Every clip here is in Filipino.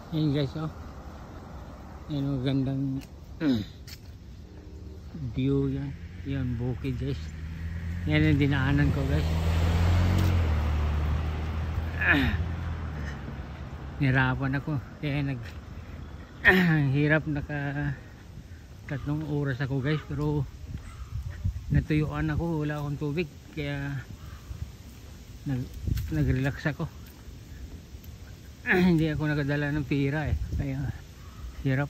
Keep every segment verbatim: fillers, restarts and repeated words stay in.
Ayan guys, oh. Ayan, oh, gandang view yan. Yan, bukid guys. Yan ang dinaanan ko guys. Nirapan ako. Kaya nag hirap, naka tatlong oras ako guys. Pero natuyuan ako, wala akong tubig. Kaya nag, nag relax ako. Hindi ako nakadala ng pira eh, kaya hirap.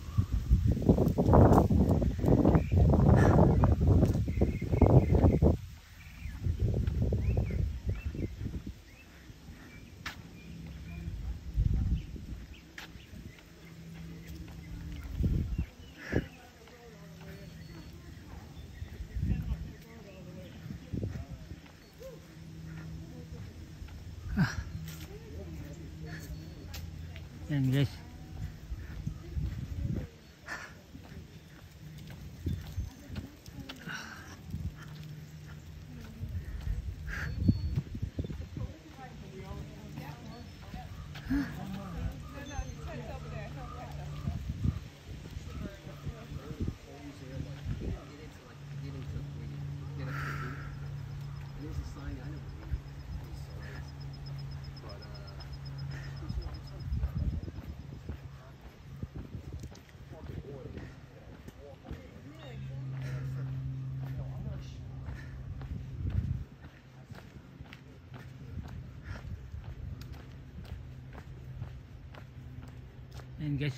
Yan guys. Ayan guys,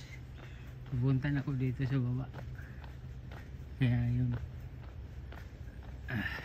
pupuntan ako dito sa baba. Kaya yun. Ah.